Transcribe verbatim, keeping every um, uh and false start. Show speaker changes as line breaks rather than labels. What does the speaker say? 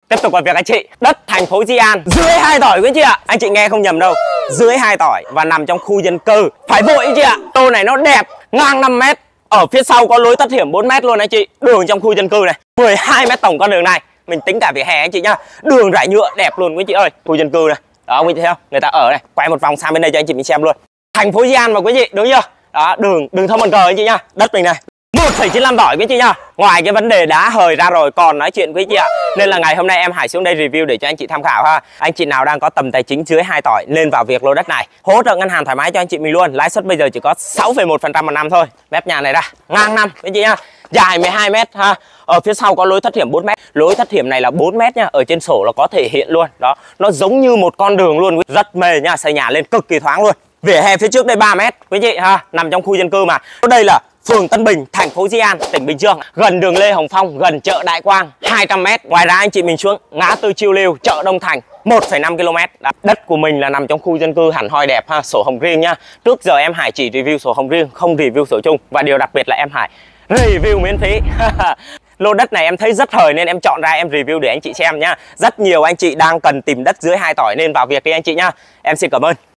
Tiếp tục vào việc anh chị. Đất thành phố Di An dưới hai tỏi quý anh chị ạ. Anh chị nghe không nhầm đâu, dưới hai tỏi và nằm trong khu dân cư. Phải vội anh chị ạ. Lô này nó đẹp, ngang năm mét. Ở phía sau có lối thoát hiểm bốn mét luôn anh chị. Đường trong khu dân cư này, mười hai mét tổng con đường này. Mình tính cả vỉa hè anh chị nhá. Đường rải nhựa đẹp luôn quý anh chị ơi. Khu dân cư này. Đó quý anh chị thấy không? Người ta ở này. Quay một vòng sang bên đây cho anh chị mình xem luôn. Thành phố Di An mà quý anh chị, đúng chưa? Đó, đường đường thông bàn cờ anh chị nhá. Đất mình này một phẩy chín mươi lăm tỏi quý anh chị nhá. Ngoài cái vấn đề đá hời ra rồi còn nói chuyện quý anh chị ạ. Nên là ngày hôm nay em Hải xuống đây review để cho anh chị tham khảo ha. Anh chị nào đang có tầm tài chính dưới hai tỏi nên vào việc lô đất này. Hỗ trợ ngân hàng thoải mái cho anh chị mình luôn. Lãi suất bây giờ chỉ có sáu phẩy một phần trăm một năm thôi. Mép nhà này ra ngang năm quý anh chị nhá. Dài mười hai mét ha. Ở phía sau có lối thoát hiểm bốn mét. Lối thoát hiểm này là bốn mét nhá. Ở trên sổ là có thể hiện luôn. Đó, nó giống như một con đường luôn. Rất mềm nhá, xây nhà lên cực kỳ thoáng luôn. Vỉa hè phía trước đây ba mét quý chị ha, nằm trong khu dân cư mà. Đây là phường Tân Bình, thành phố Di An, tỉnh Bình Dương, gần đường Lê Hồng Phong, gần chợ Đại Quang, hai trăm mét. Ngoài ra anh chị mình xuống ngã tư Chiêu Liêu, chợ Đông Thành, một phẩy năm ki lô mét. Đất của mình là nằm trong khu dân cư hẳn hoi đẹp ha, sổ hồng riêng nhá. Trước giờ em Hải chỉ review sổ hồng riêng, không review sổ chung. Và điều đặc biệt là em Hải review miễn phí. Lô đất này em thấy rất hời nên em chọn ra em review để anh chị xem nhá. Rất nhiều anh chị đang cần tìm đất dưới hai tỏi nên vào việc đi anh chị nhá. Em xin cảm ơn.